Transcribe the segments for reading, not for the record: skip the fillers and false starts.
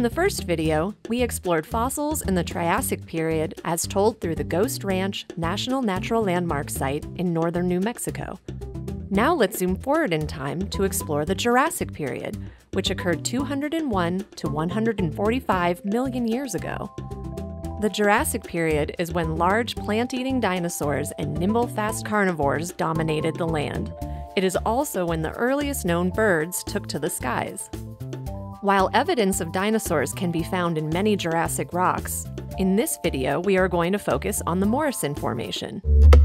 the first video, we explored fossils in the Triassic period as told through the Ghost Ranch National Natural Landmark site in northern New Mexico. Now let's zoom forward in time to explore the Jurassic period, which occurred 201 to 145 million years ago. The Jurassic period is when large plant-eating dinosaurs and nimble, fast carnivores dominated the land. It is also when the earliest known birds took to the skies. While evidence of dinosaurs can be found in many Jurassic rocks, in this video we are going to focus on the Morrison Formation.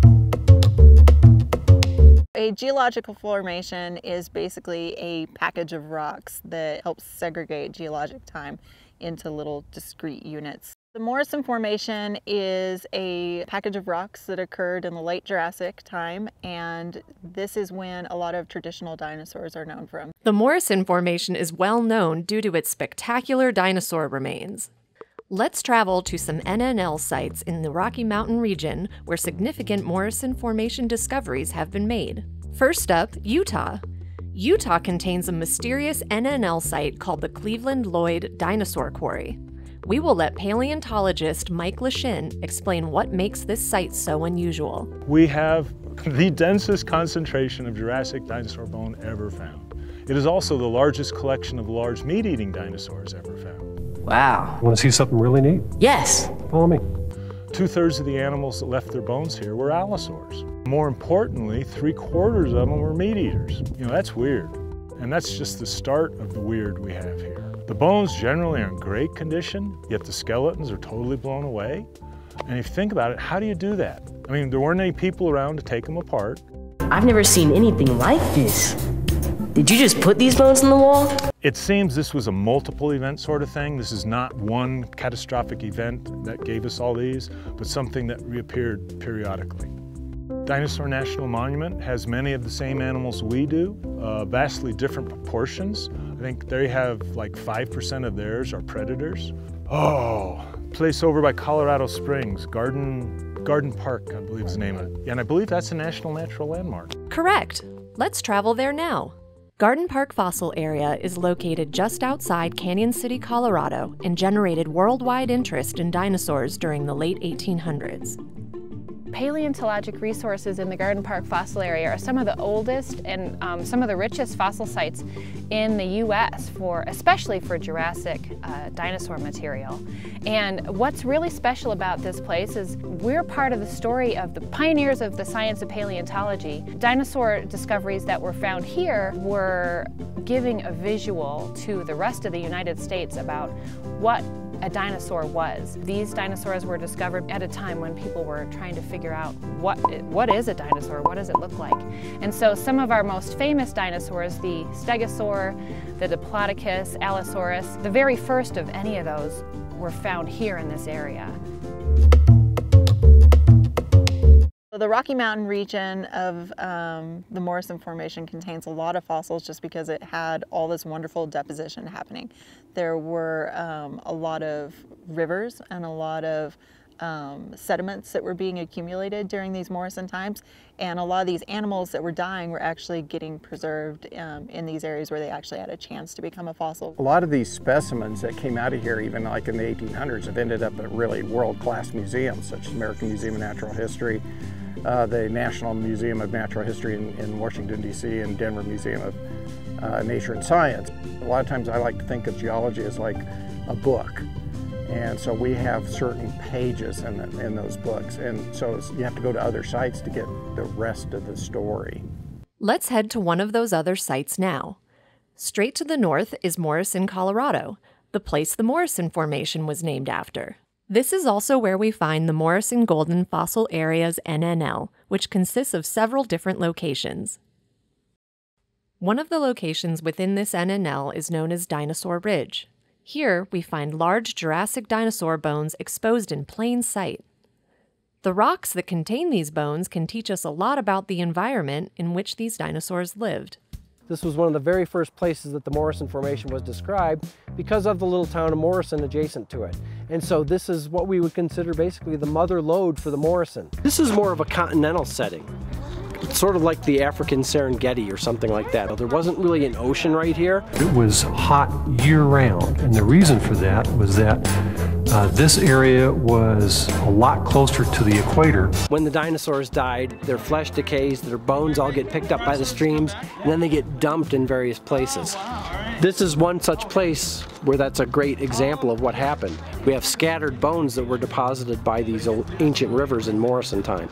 A geological formation is basically a package of rocks that helps segregate geologic time into little discrete units. The Morrison Formation is a package of rocks that occurred in the late Jurassic time, and this is when a lot of traditional dinosaurs are known from. The Morrison Formation is well known due to its spectacular dinosaur remains. Let's travel to some NNL sites in the Rocky Mountain region where significant Morrison Formation discoveries have been made. First up, Utah. Utah contains a mysterious NNL site called the Cleveland-Lloyd Dinosaur Quarry. We will let paleontologist Mike Lashin explain what makes this site so unusual. We have the densest concentration of Jurassic dinosaur bone ever found. It is also the largest collection of large meat-eating dinosaurs ever found. Wow. Want to see something really neat? Yes. Follow me. 2/3 of the animals that left their bones here were allosaurs. More importantly, 3/4 of them were meat eaters. You know, that's weird. And that's just the start of the weird we have here. The bones generally are in great condition, yet the skeletons are totally blown away. And if you think about it, how do you do that? I mean, there weren't any people around to take them apart. I've never seen anything like this. Did you just put these bones in the wall? It seems this was a multiple event sort of thing. This is not one catastrophic event that gave us all these, but something that reappeared periodically. Dinosaur National Monument has many of the same animals we do, vastly different proportions. I think they have like 5% of theirs are predators. Oh, place over by Colorado Springs, Garden Park, I believe is the name of it. And I believe that's a National Natural Landmark. Correct. Let's travel there now. Garden Park Fossil Area is located just outside Canyon City, Colorado, and generated worldwide interest in dinosaurs during the late 1800s. Paleontologic resources in the Garden Park Fossil Area are some of the oldest and some of the richest fossil sites in the U.S., especially for Jurassic dinosaur material. And what's really special about this place is we're part of the story of the pioneers of the science of paleontology. Dinosaur discoveries that were found here were giving a visual to the rest of the United States about what a dinosaur was. These dinosaurs were discovered at a time when people were trying to figure out what is a dinosaur, what does it look like? And so some of our most famous dinosaurs, the Stegosaurus, the Diplodocus, Allosaurus, the very first of any of those were found here in this area. The Rocky Mountain region of the Morrison Formation contains a lot of fossils just because it had all this wonderful deposition happening. There were a lot of rivers and a lot of sediments that were being accumulated during these Morrison times, and a lot of these animals that were dying were actually getting preserved in these areas where they actually had a chance to become a fossil. A lot of these specimens that came out of here, even like in the 1800s, have ended up at really world-class museums, such as American Museum of Natural History, the National Museum of Natural History in Washington, D.C., and Denver Museum of Nature and Science. A lot of times I like to think of geology as like a book. And so we have certain pages in those books. And so you have to go to other sites to get the rest of the story. Let's head to one of those other sites now. Straight to the north is Morrison, Colorado, the place the Morrison Formation was named after. This is also where we find the Morrison Golden Fossil Area's NNL, which consists of several different locations. One of the locations within this NNL is known as Dinosaur Ridge. Here, we find large Jurassic dinosaur bones exposed in plain sight. The rocks that contain these bones can teach us a lot about the environment in which these dinosaurs lived. This was one of the very first places that the Morrison Formation was described because of the little town of Morrison adjacent to it. And so this is what we would consider basically the mother lode for the Morrison. This is more of a continental setting. sort of like the African Serengeti or something like that. There wasn't really an ocean right here. It was hot year-round, and the reason for that was that this area was a lot closer to the equator. When the dinosaurs died, their flesh decays, their bones all get picked up by the streams, and then they get dumped in various places. This is one such place where that's a great example of what happened. We have scattered bones that were deposited by these ancient rivers in Morrison time.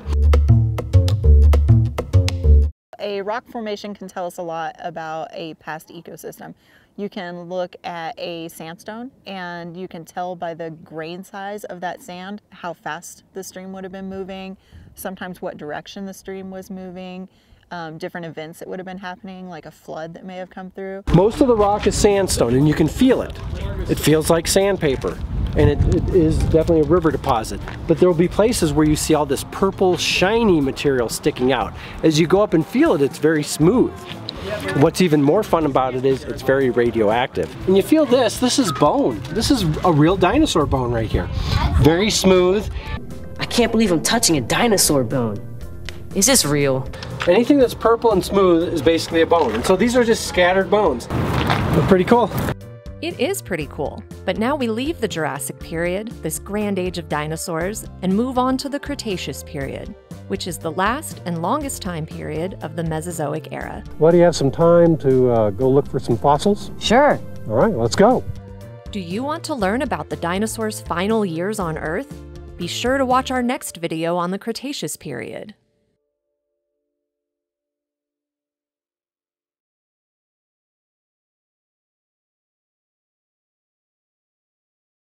A rock formation can tell us a lot about a past ecosystem. You can look at a sandstone and you can tell by the grain size of that sand how fast the stream would have been moving, sometimes what direction the stream was moving, different events that would have been happening, like a flood that may have come through. Most of the rock is sandstone, and you can feel it. It feels like sandpaper, and it is definitely a river deposit. But there will be places where you see all this purple, shiny material sticking out. As you go up and feel it, it's very smooth. What's even more fun about it is it's very radioactive. And you feel this is bone. This is a real dinosaur bone right here. Very smooth. I can't believe I'm touching a dinosaur bone. Is this real? Anything that's purple and smooth is basically a bone. And so these are just scattered bones. They're pretty cool. It is pretty cool, but now we leave the Jurassic period, this grand age of dinosaurs, and move on to the Cretaceous period, which is the last and longest time period of the Mesozoic era. Well, do you have some time to go look for some fossils? Sure. All right, let's go. Do you want to learn about the dinosaurs' final years on Earth? Be sure to watch our next video on the Cretaceous period.